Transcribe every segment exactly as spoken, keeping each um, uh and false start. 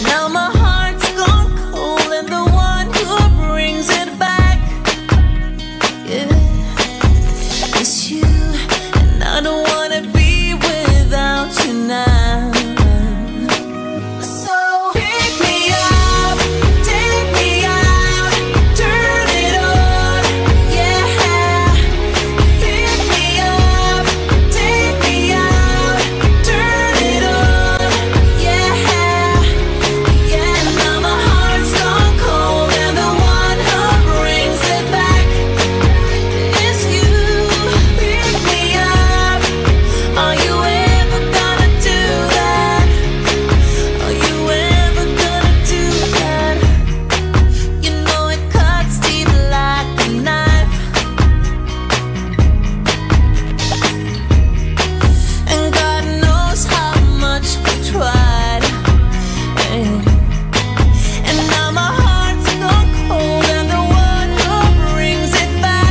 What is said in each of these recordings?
now my heart's gone cold, and the one who brings it back, yeah, it's you. And I don't wanna be without you now. So pick me up, take me out, turn it on, yeah. Pick me up, take me out, turn it on, yeah. Yeah, now my heart's gone cold, and the one who brings it back is you. Pick me up, are you ever gonna do that? Are you ever gonna do that? You know it cuts deep like a knife, and God knows how much we tried. And and now my heart's gone cold, and the one who brings it back,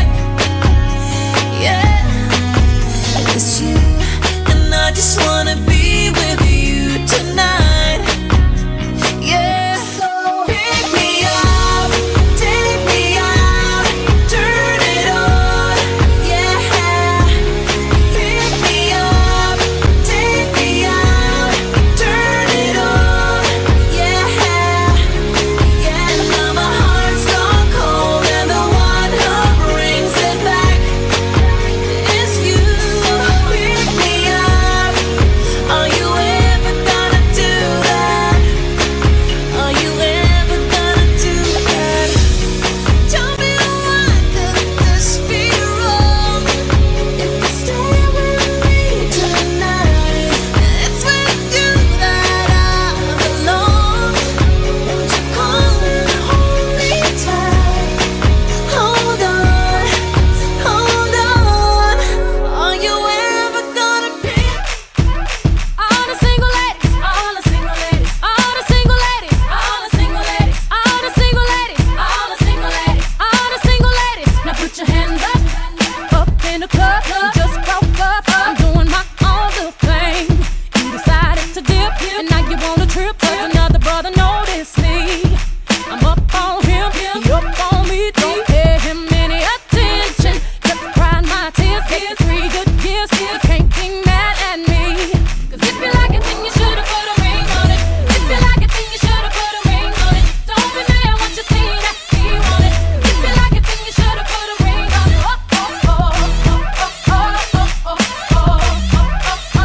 yeah, it's you. And I just wanna be with you tonight, yeah. So pick me up, take me out, turn it on, yeah. Pick me up, take me out, turn it on, yeah. Yeah, now my heart's gone cold, and the one who brings it back is you. Pick me up, are you ever gonna do that? Are you ever gonna do that? Tell me why could this be wrong? If you stay with me tonight, it's with you that I belong. Won't you come and hold me tight? Hold on, hold on. Are you ever gonna pick? All the single ladies, all the single ladies, all the single ladies, all the single ladies, all the single ladies, all the single ladies, all the single ladies. Now put your hands up, up in the club. You just broke up. I'm doing my own little thing. You decided to dip, and now you want a trip. 'Cause another brother noticed me. I'm up on him, he up on me. Don't pay him any attention. Kept crying my tears, getting three good years. Can't be mad at me. 'Cause if you like it, then you should've put a ring on it. If you like it, then you should've put a ring on it. Don't be mad once you see that he want it. If you like it, then you should've put a ring on it. Oh, oh, oh, oh, oh, oh, oh, oh, oh, oh, oh,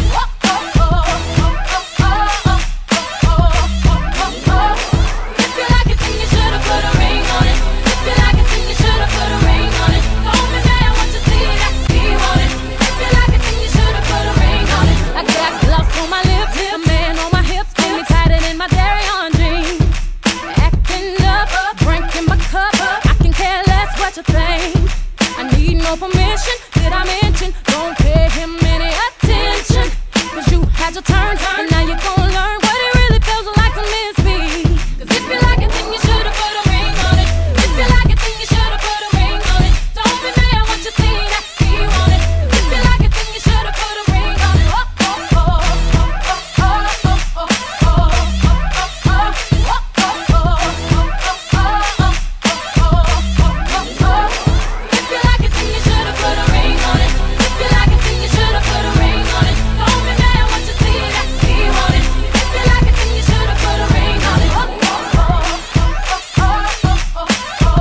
If you like it, then you should've put a ring on it. If you like it, then you should've put a ring on it. Don't be mad once you see that he want it. If you like it, then you should've put a ring on it. I got gloss on my lips, a man on my hips, got me tighter than my dairy on jeans. Acting up, drinking my cup. I can care less what you think. I need no permission. Did I mention? Don't pay him any attention. 'Cause you had your turn, and now you're gonna learn what it really feels like to miss me. 'Cause if you like it, then you should've put a ring on it. If you like it, then you should've put a ring on it. Don't be mad once you see that he want it. If you like it, then you should've put a ring on it. Oh, oh, oh, oh, oh, oh, oh, oh, oh, oh, oh, oh, If you like it, then you should've put a ring on it. If you like it, then you should've put a ring on it. Don't be mad once you see that he want it. If you like it, then you should've put a ring on it. Oh, oh, oh, oh, oh, oh, oh,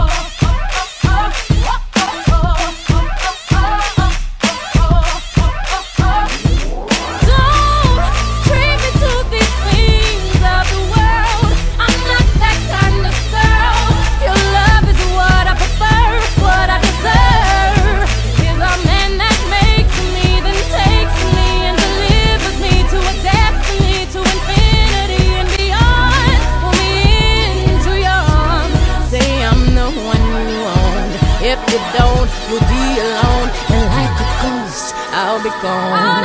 Don't treat me to these things of the world. I'm not that kind of girl. Your love is what I prefer, what I deserve. Is a man that makes me, then takes me and delivers me to a destiny, to infinity and beyond. Pull me into your arms, say I'm the one you want. If you don't, you'll be alone, and like a ghost, I'll be gone.